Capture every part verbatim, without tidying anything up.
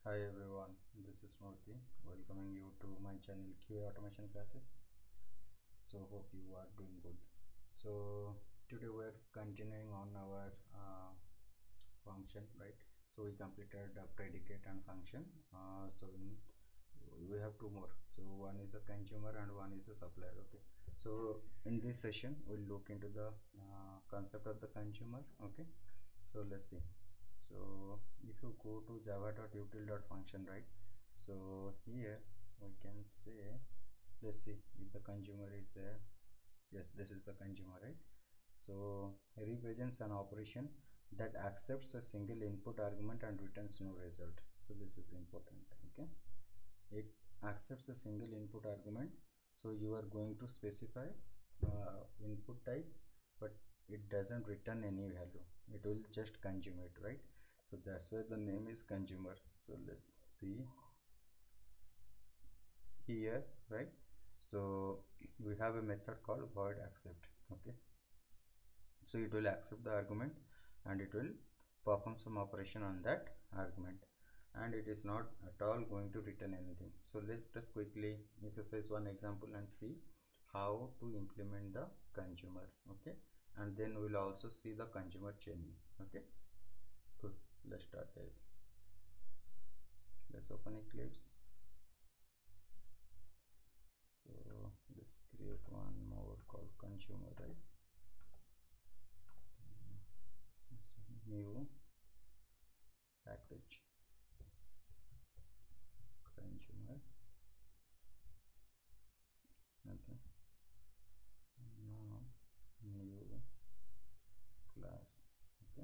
Hi everyone, this is Murthy welcoming you to my channel Q A Automation Classes. So hope you are doing good. So today we're continuing on our uh, function, right? So we completed a predicate and function. Uh, so in, we have two more. So one is the consumer and one is the supplier. Okay. So in this session we'll look into the uh, concept of the consumer. Okay. So let's see. So if you go to java.util.function, right? So here we can say, let's see if the consumer is there. Yes, this is the consumer, right? So it represents an operation that accepts a single input argument and returns no result. So this is important. Okay, it accepts a single input argument, so you are going to specify uh, input type, but it doesn't return any value, it will just consume it, right? So that's why the name is consumer. So let's see here, right? So we have a method called void accept. Okay, so it will accept the argument and it will perform some operation on that argument, and it is not at all going to return anything. So let's just quickly exercise one example and see how to implement the consumer. Okay, and then we'll also see the consumer chaining. Okay, cool. Let's start this. Let's open Eclipse. So let's create one more called consumer, right? New package consumer. Okay, now new class. Okay,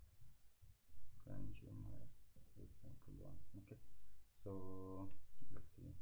consumer example one. Okay, so let's see,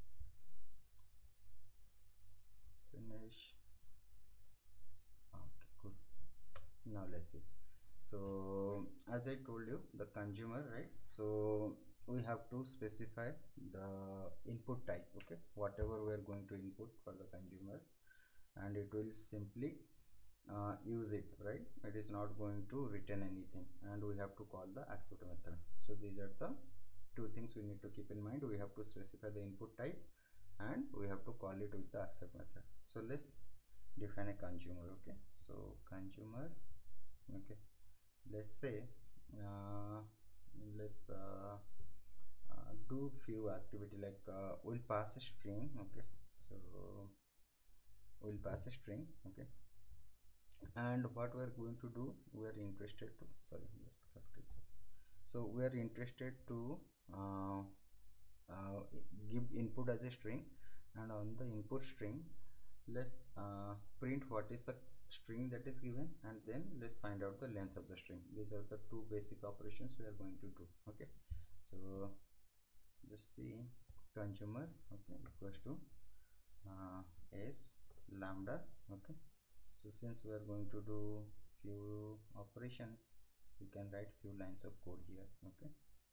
finish. Okay, cool. Now let's see. So as I told you, the consumer, right? So we have to specify the input type. Okay, whatever we are going to input for the consumer, and it will simply uh, use it, right? It is not going to return anything, and we have to call the accept method. So these are the two things we need to keep in mind. We have to specify the input type and we have to call it with the accept method. So let's define a consumer. Okay, so consumer. Okay, let's say uh, let's uh, uh, do few activity like uh, we'll pass a string. Okay, so we'll pass a string. Okay, and what we are going to do, we are interested to sorry so we are interested to uh, uh, give input as a string, and on the input string let's uh, print what is the string that is given, and then let's find out the length of the string. These are the two basic operations we are going to do. Okay, so just see consumer, okay, equals to uh, s lambda. Okay, so since we are going to do few operation, you can write few lines of code here. Okay,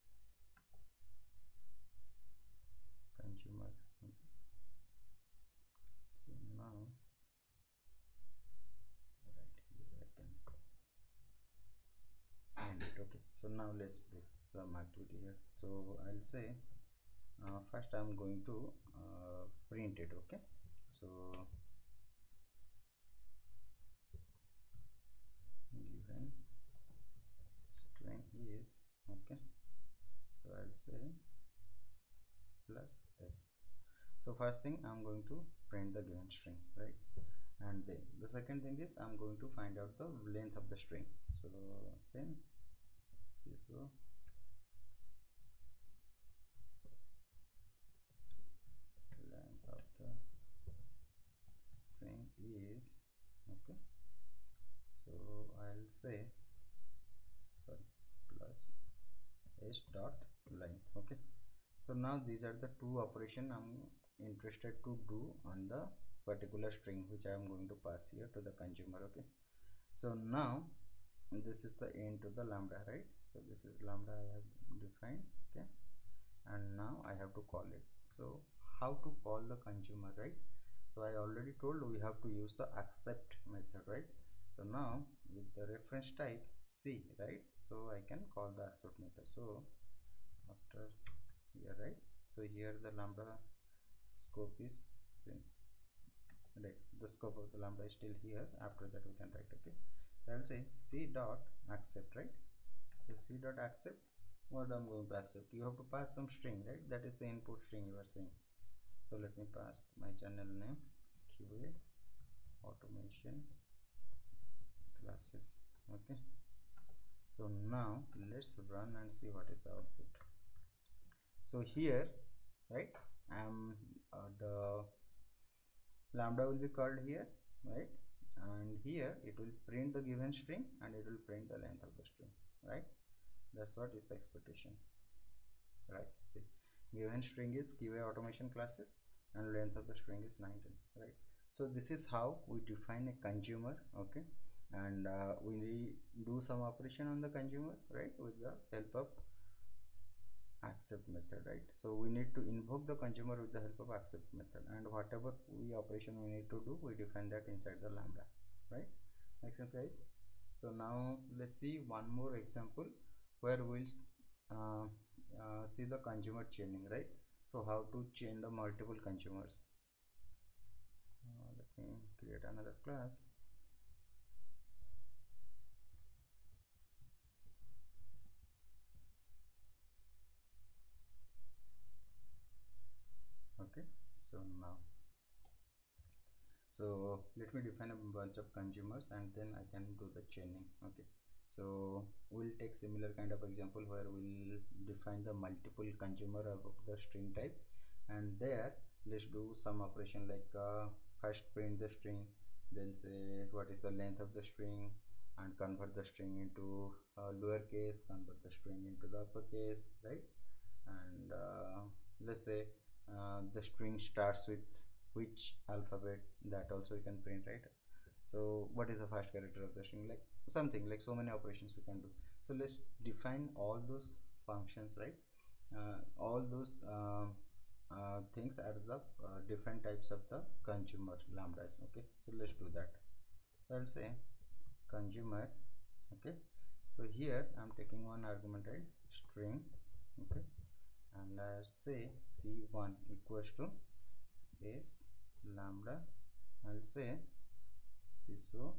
consumer. Okay. So now right here I can end it. Okay, so now let's do some activity here. So I'll say uh, first I'm going to uh, print it. Okay, so given string is, okay, so I'll say plus s. So first thing I'm going to print the given string, right? And then the second thing is I'm going to find out the length of the string. So same so length of the string is, okay, so I'll say sorry plus s dot length. Okay, so now these are the two operation I'm interested to do on the particular string which I am going to pass here to the consumer. Okay, so now this is the end to the lambda, right? So this is lambda I have defined. Okay, and now I have to call it. So how to call the consumer, right? So I already told we have to use the accept method, right? So now with the reference type C, right, so I can call the accept method. So after So here the lambda scope is in, right, the scope of the lambda is still here. After that we can write. Okay, so I'll say c dot accept, right? So c dot accept, what I'm going to accept, you have to pass some string, right? That is the input string you are saying. So let me pass my channel name Q A automation classes. Okay, so now let's run and see what is the output. So here, right, um uh, the lambda will be called here, right, and here it will print the given string and it will print the length of the string, right? That's what is the expectation, right? See, given string is Q A automation classes and length of the string is nineteen, right? So this is how we define a consumer. Okay, and uh, we do some operation on the consumer, right, with the help of accept method, right? So we need to invoke the consumer with the help of accept method, and whatever we operation we need to do, we define that inside the lambda, right? Make sense, guys? So now let's see one more example where we'll uh, uh, see the consumer chaining, right? So how to chain the multiple consumers. Uh, let me create another class. Okay, so now, so let me define a bunch of consumers and then I can do the chaining. Okay, so we'll take similar kind of example where we'll define the multiple consumer of the string type, and there let's do some operation like uh, first print the string, then say what is the length of the string, and convert the string into uh, lowercase, convert the string into the uppercase, right? And uh, let's say uh, the string starts with which alphabet, that also you can print, right? So what is the first character of the string, like something like so many operations we can do. So let's define all those functions, right? Uh, all those uh, uh, things are the uh, different types of the consumer lambdas. Okay, so let's do that. So I'll say consumer. Okay, so here I'm taking one argument, right, string. Okay, and let's say c one equals to is lambda. I'll say ciso.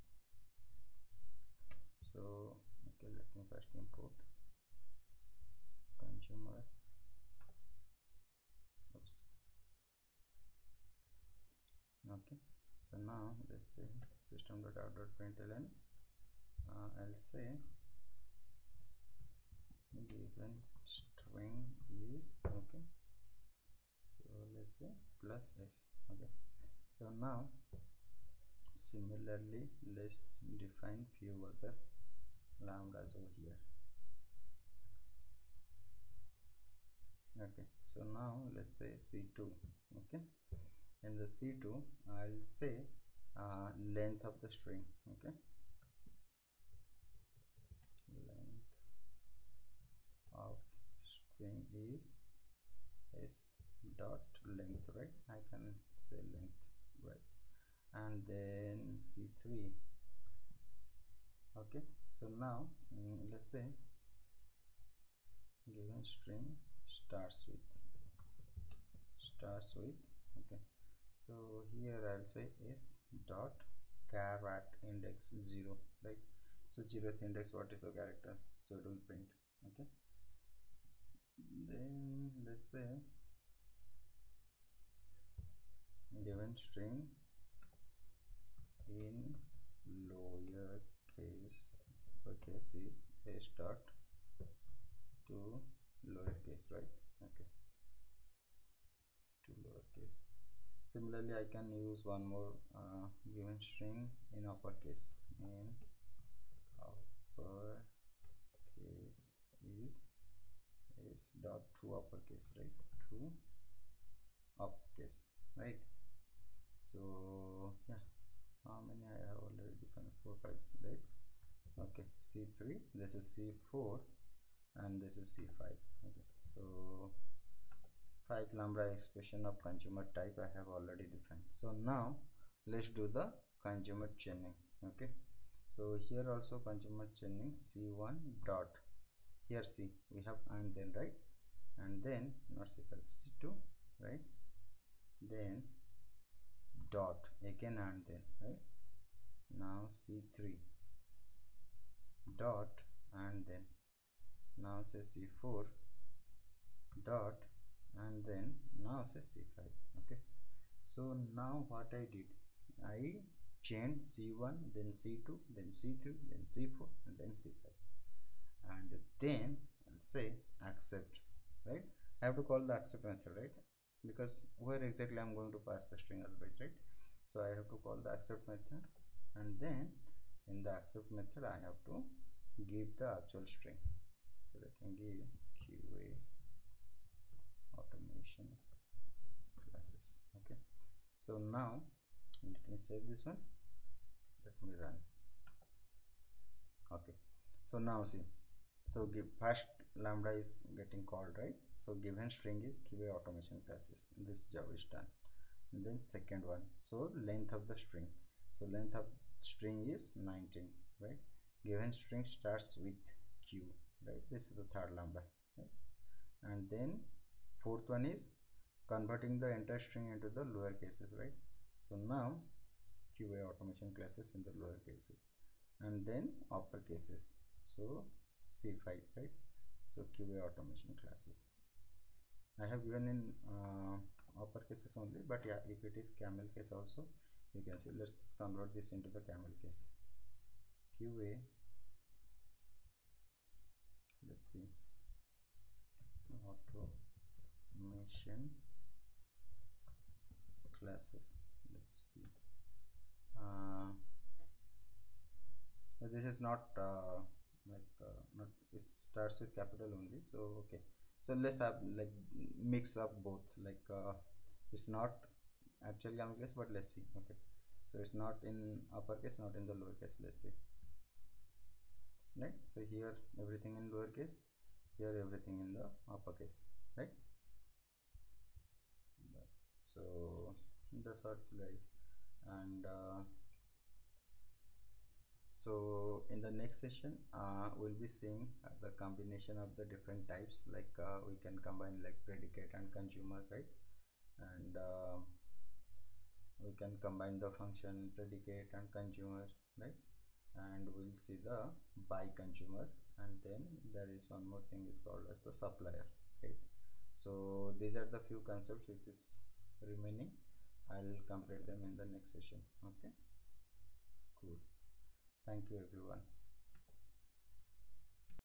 So okay, let me first import consumer. Oops. Okay, so now let's say system.out.println. uh, I'll say given string is, okay, so let's say plus s. Okay, so now similarly let's define few other lambdas over here. Okay, so now let's say c two. Okay, in the c two I'll say uh, length of the string. Okay, length of string is s dot length, right? I can say length, right? And then c three. Okay, so now mm, let's say given string starts with starts with okay, so here I'll say s dot char at index zero, right? So zeroth index, what is the character, so it will print. Okay, then let's say given string in lower case, uppercase is s dot to lowercase, right? Okay, to lowercase. Similarly I can use one more uh, given string in uppercase. In uppercase is s dot to uppercase, right? To uppercase, right? So yeah, how many I have already defined? Four, five, right? Okay, c three, this is c four, and this is c five. Okay, so five lambda expression of consumer type I have already defined. So now let's do the consumer chaining. Okay, so here also consumer chaining c one dot, here see we have and then, right? and then not C five, C two, right? Then dot again and then, right? Now C three dot and then now say C four dot and then now say C five. Okay, so now what I did, I chained C one, then C two, then C three, then C four, and then C five, and then I'll say accept, right? I have to call the accept method, right? Because where exactly I'm going to pass the string otherwise, right? So I have to call the accept method, and then in the accept method I have to give the actual string. So let me give Q A automation classes. Okay, so now let me save this one, let me run. Okay, so now see, so give first lambda is getting called, right? So given string is Q A automation classes, this job is done. And then second one, so length of the string, so length of string is nineteen, right? Given string starts with Q, right? This is the third lambda, right? And then fourth one is converting the entire string into the lower cases, right? So now Q A automation classes in the lower cases, and then upper cases, so C five, right? So Q A automation classes I have given in uh, upper cases only, but yeah, if it is camel case also you can see. Let's convert this into the camel case. Q A, let's see, automation classes, let's see, uh, this is not uh, like uh, not, it starts with capital only, so okay, so let's have like mix up both, like uh, it's not actually camel case, but let's see. Okay, so it's not in uppercase, not in the lowercase, let's see, right? So here everything in lowercase, here everything in the uppercase, right? So that's what guys, and uh, so in the next session uh, we'll be seeing uh, the combination of the different types, like uh, we can combine like predicate and consumer, right? And uh, we can combine the function predicate and consumer, right? And we'll see the by consumer, and then there is one more thing is called as the supplier, right? So these are the few concepts which is remaining. I'll complete them in the next session. Okay, cool. Thank you everyone.